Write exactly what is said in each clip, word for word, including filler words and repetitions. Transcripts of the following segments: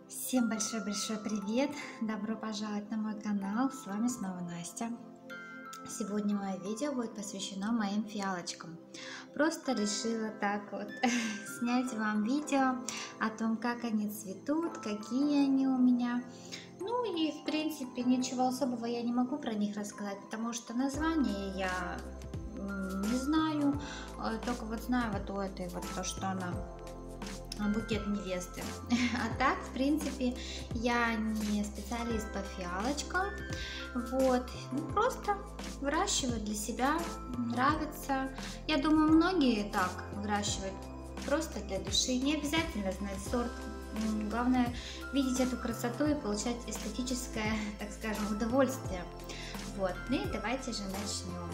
Всем большой-большой привет! Добро пожаловать на мой канал, с вами снова Настя. Сегодня мое видео будет посвящено моим фиалочкам. Просто решила так вот снять вам видео о том, как они цветут, какие они у меня. Ну и в принципе ничего особого я не могу про них рассказать, потому что название я не знаю, только вот знаю вот у этой вот то, что она букет невесты. А так, в принципе, я не специалист по фиалочкам. Вот, ну, просто выращиваю для себя, нравится. Я думаю, многие так выращивают просто для души. Не обязательно знать сорт. Главное видеть эту красоту и получать эстетическое, так скажем, удовольствие. Вот, ну и давайте же начнем.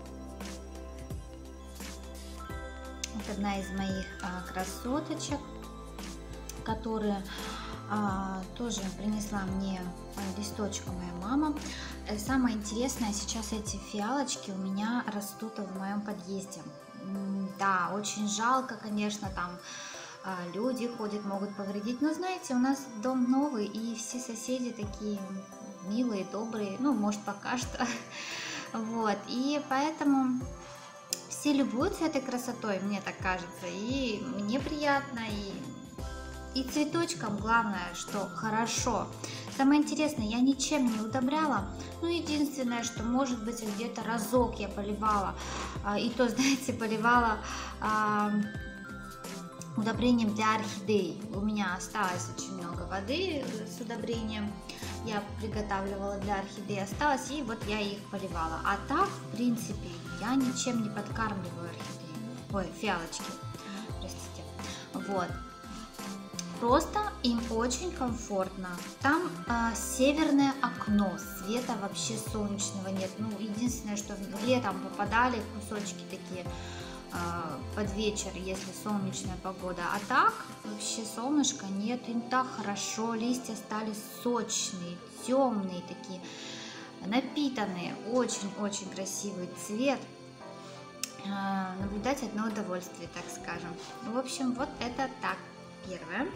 Вот одна из моих а, красоточек, которая а, тоже принесла мне а, листочка моя мама. Самое интересное, сейчас эти фиалочки у меня растут в моем подъезде. Да, очень жалко, конечно, там а, люди ходят, могут повредить. Но знаете, у нас дом новый, и все соседи такие милые, добрые. Ну, может, пока что. Вот, и поэтому все любуются этой красотой, мне так кажется, и мне приятно, и, и цветочкам главное, что хорошо. Самое интересное, я ничем не удобряла, ну единственное, что может быть где-то разок я поливала, и то, знаете, поливала а, удобрением для орхидей. У меня осталось очень много воды с удобрением, я приготавливала для орхидей, осталось, и вот я их поливала. А так, в принципе, я ничем не подкармливаю орхидеи, ой, фиалочки, простите. Вот, просто им очень комфортно. Там э, северное окно, света вообще солнечного нет. Ну, единственное, что летом попадали кусочки такие э, под вечер, если солнечная погода. А так вообще солнышка нет, им так хорошо, листья стали сочные, темные такие, напитанные, очень-очень красивый цвет, наблюдать одно удовольствие, так скажем. В общем, вот это так, первое.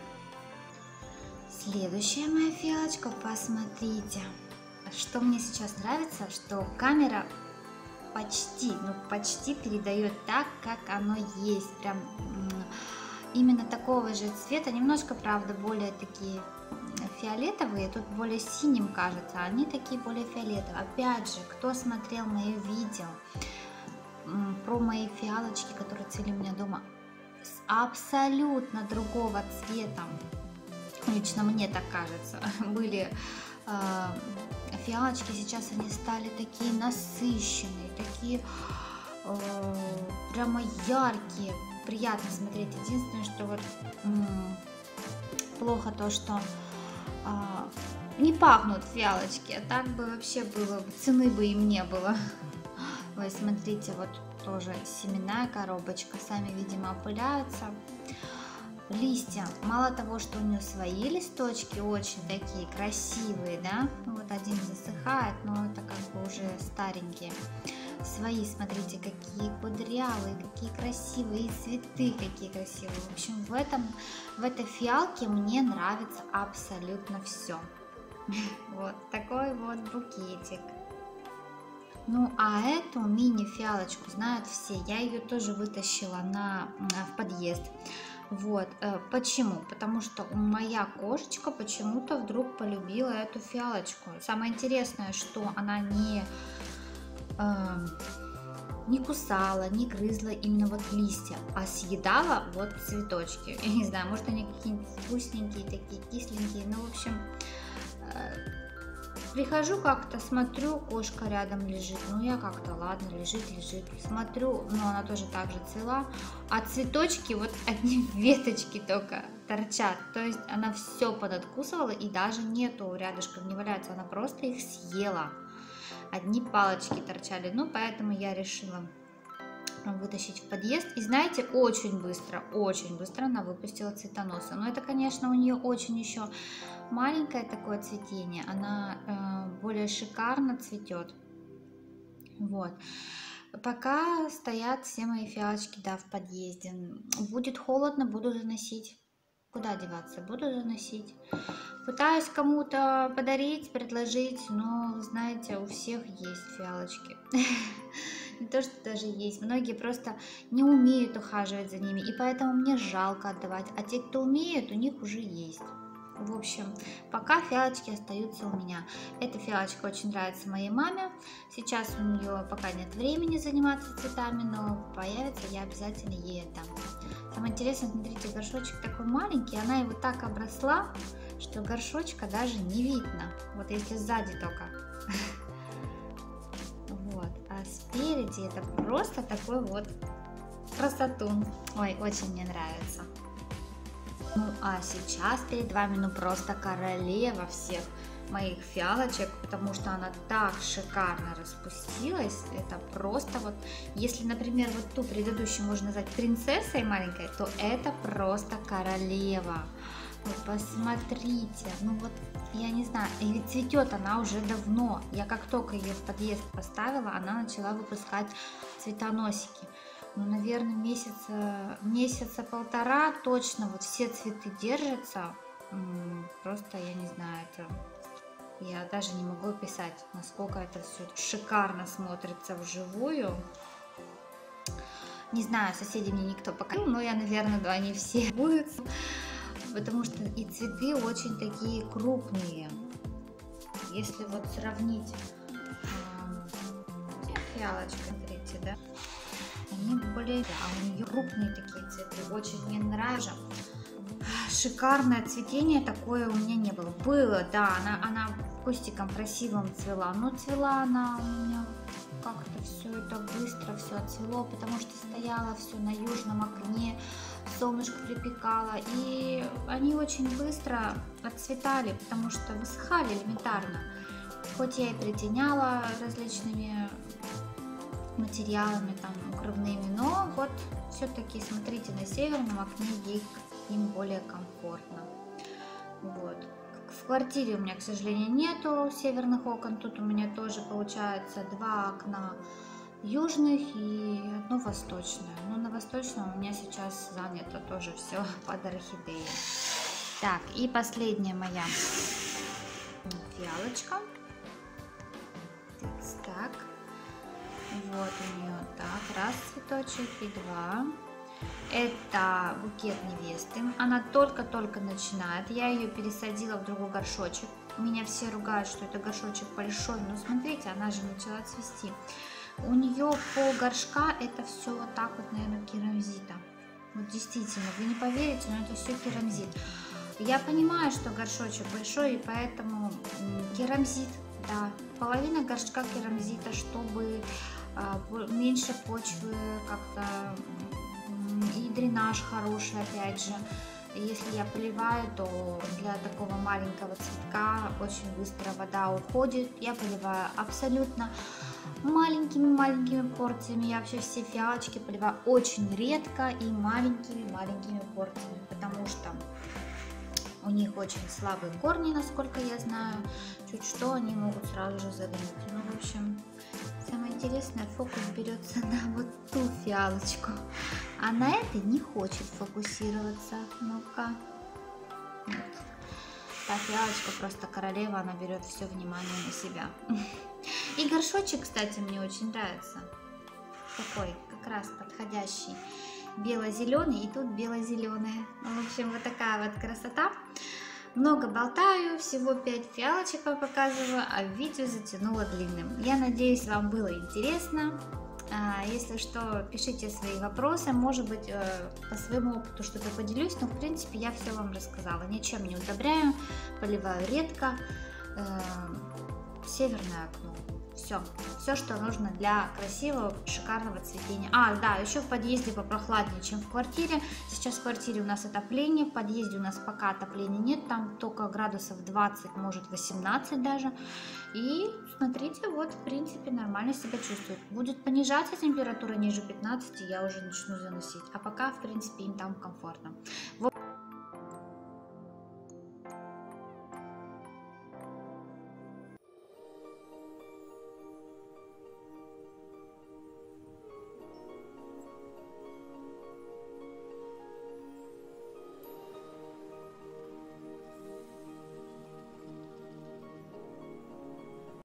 Следующая моя фиалочка, посмотрите, что мне сейчас нравится, что камера почти, ну почти передает так, как оно есть, прям именно такого же цвета, немножко, правда, более такие фиолетовые, тут более синим кажется, а они такие более фиолетовые. Опять же, кто смотрел мои видео про мои фиалочки, которые цвели у меня дома, с абсолютно другого цвета, лично мне так кажется, были э, фиалочки, сейчас они стали такие насыщенные, такие э, прямо яркие, приятно смотреть. Единственное, что вот плохо то, что а, не пахнут фиалочки, а так бы вообще было, цены бы им не было. Ой, смотрите, вот тоже семенная коробочка, сами, видимо, опыляются. Листья, мало того, что у нее свои листочки очень такие красивые, да, вот один засыхает, но это как бы уже старенькие. Свои, смотрите, какие кудрявые, какие красивые, и цветы какие красивые. В общем, в этом, в этой фиалке мне нравится абсолютно все. Вот такой вот букетик. Ну, а эту мини-фиалочку знают все. Я ее тоже вытащила на, в подъезд. Вот, почему? Потому что моя кошечка почему-то вдруг полюбила эту фиалочку. Самое интересное, что она не... не кусала, не грызла именно вот листья, а съедала вот цветочки. Я не знаю, может они какие-нибудь вкусненькие, такие кисленькие. Ну, в общем, прихожу как-то, смотрю, кошка рядом лежит. Ну, я как-то, ладно, лежит, лежит. Смотрю, но она тоже так же цвела. А цветочки, вот одни веточки только торчат. То есть она все понадкусывала, и даже нету рядышком, не валяется. Она просто их съела. Одни палочки торчали, ну поэтому я решила вытащить в подъезд. И знаете, очень быстро, очень быстро она выпустила цветоносы. Но это, конечно, у нее очень еще маленькое такое цветение, она э, более шикарно цветет. Вот. Пока стоят все мои фиалочки, да, в подъезде. Будет холодно, буду заносить Куда деваться? Буду заносить. Пытаюсь кому-то подарить, предложить, но, знаете, у всех есть фиалочки. Не то, что даже есть. Многие просто не умеют ухаживать за ними, и поэтому мне жалко отдавать. А те, кто умеют, у них уже есть. В общем, пока фиалочки остаются у меня. Эта фиалочка очень нравится моей маме. Сейчас у нее пока нет времени заниматься цветами, но появится, я обязательно ей отдам. Самое интересное, смотрите, горшочек такой маленький, она его так обросла, что горшочка даже не видно. Вот если сзади только. Вот. А спереди это просто такой вот красотун. Ой, очень мне нравится. Ну а сейчас перед вами ну просто королева всех моих фиалочек, потому что она так шикарно распустилась. Это просто вот, если, например, вот ту предыдущую можно назвать принцессой маленькой, то это просто королева. Вот посмотрите, ну вот я не знаю, и ведь цветет она уже давно. Я как только ее в подъезд поставила, она начала выпускать цветоносики. Ну, наверное, месяца, месяца полтора точно вот все цветы держатся. Просто, я не знаю, это я даже не могу описать, насколько это все шикарно смотрится вживую. Не знаю, соседи мне никто показал, но я, наверное, да, они все будут. Потому что и цветы очень такие крупные. Если вот сравнить фиалочка, смотрите, да? Они более, а у нее крупные такие цветы, очень мне нравится. Шикарное цветение такое у меня не было. Было, да, она, она кустиком красивым цвела, но цвела она у меня как-то все это быстро все отцвело, потому что стояла все на южном окне, солнышко припекало, и они очень быстро отцветали, потому что высыхали элементарно. Хоть я и притеняла различными материалами там укрывными, но вот все-таки смотрите, на северном окне ей им более комфортно. Вот. В квартире у меня, к сожалению, нету северных окон. Тут у меня тоже получается два окна южных и одно восточное. Но на восточном у меня сейчас занято тоже все под орхидеей. Так, и последняя моя фиалочка. Так. Вот у нее так, раз цветочек и два. Это букет невесты. Она только-только начинает. Я ее пересадила в другой горшочек. Меня все ругают, что это горшочек большой. Но смотрите, она же начала цвести. У нее пол горшка это все вот так вот, наверное, керамзита. Вот действительно, вы не поверите, но это все керамзит. Я понимаю, что горшочек большой, и поэтому керамзит, да, половина горшка керамзита, чтобы меньше почвы как-то, и дренаж хороший, опять же. Если я поливаю, то для такого маленького цветка очень быстро вода уходит. Я поливаю абсолютно маленькими-маленькими порциями. Я вообще все фиалочки поливаю очень редко и маленькими-маленькими порциями, потому что у них очень слабые корни, насколько я знаю. Чуть что, они могут сразу же загнуть. Ну, в общем, самое интересное, фокус берется на вот ту фиалочку, а на этой не хочет фокусироваться. Ну-ка. Вот. Та фиалочка просто королева, она берет все внимание на себя. И горшочек, кстати, мне очень нравится. Такой, как раз подходящий. Бело-зеленый, и тут бело-зеленый. В общем, вот такая вот красота. Много болтаю, всего пять фиалочек вам показываю, а видео затянуло длинным. Я надеюсь, вам было интересно. Если что, пишите свои вопросы, может быть, по своему опыту что-то поделюсь, но в принципе я все вам рассказала. Ничем не удобряю, поливаю редко. Северное окно. Все, все, что нужно для красивого, шикарного цветения. А, да, еще в подъезде попрохладнее, чем в квартире. Сейчас в квартире у нас отопление, в подъезде у нас пока отопления нет, там только градусов двадцать, может восемнадцать даже. И смотрите, вот в принципе нормально себя чувствует. Будет понижаться температура ниже пятнадцати, я уже начну заносить. А пока в принципе им там комфортно.